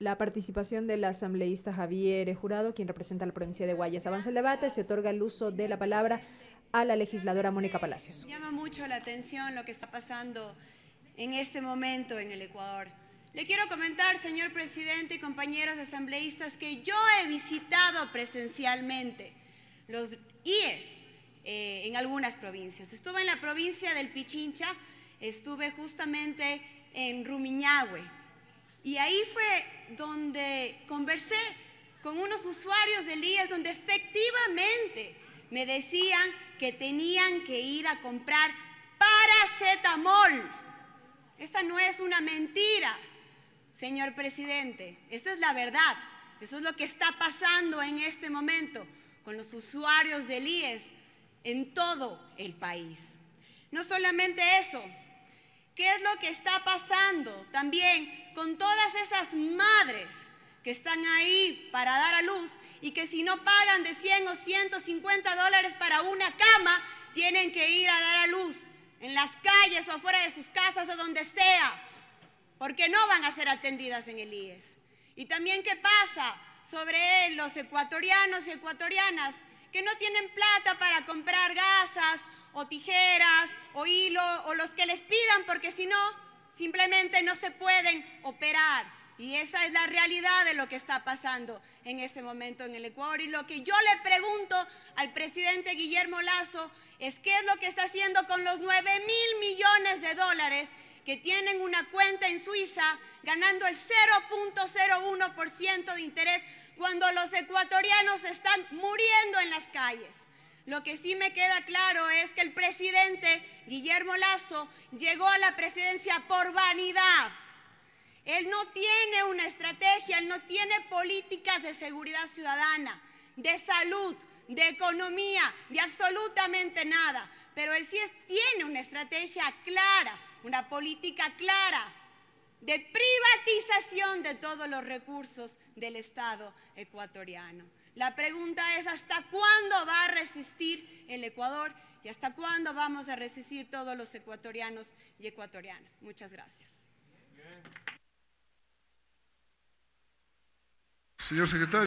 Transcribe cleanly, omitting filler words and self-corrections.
la participación del asambleísta Javier Jurado, quien representa a la provincia de Guayas. Avanza el debate, se otorga el uso de la palabra a la legisladora Mónica Palacios. Llama mucho la atención lo que está pasando en este momento en el Ecuador. Le quiero comentar, señor presidente y compañeros asambleístas, que yo he visitado presencialmente los IES en algunas provincias. Estuve en la provincia del Pichincha, estuve justamente en Rumiñahui, y ahí fue donde conversé con unos usuarios del IES, donde efectivamente me decían que tenían que ir a comprar paracetamol. Esa no es una mentira, señor presidente, esa es la verdad. Eso es lo que está pasando en este momento con los usuarios del IES en todo el país. No solamente eso, ¿qué es lo que está pasando también con todas esas madres que están ahí para dar a luz y que si no pagan de 100 o 150 dólares para una cama, tienen que ir a dar a luz en las calles o afuera de sus casas o donde sea, porque no van a ser atendidas en el IES? Y también, ¿qué pasa sobre los ecuatorianos y ecuatorianas que no tienen plata para comprar gasas o tijeras o hilo o los que les pidan, porque si no, simplemente no se pueden operar? Y esa es la realidad de lo que está pasando en este momento en el Ecuador. Y lo que yo le pregunto al presidente Guillermo Lasso es qué es lo que está haciendo con los 9.000 millones de dólares que tienen una cuenta en Suiza, ganando el 0.01% de interés, cuando los ecuatorianos están muriendo en las calles. Lo que sí me queda claro es que el presidente Guillermo Lasso llegó a la presidencia por vanidad. Él no tiene una estrategia, él no tiene políticas de seguridad ciudadana, de salud, de economía, de absolutamente nada. Pero él sí tiene una estrategia clara, una política clara de privatización de todos los recursos del Estado ecuatoriano. La pregunta es, ¿hasta cuándo va a resistir el Ecuador y hasta cuándo vamos a resistir todos los ecuatorianos y ecuatorianas? Muchas gracias. Señor secretario.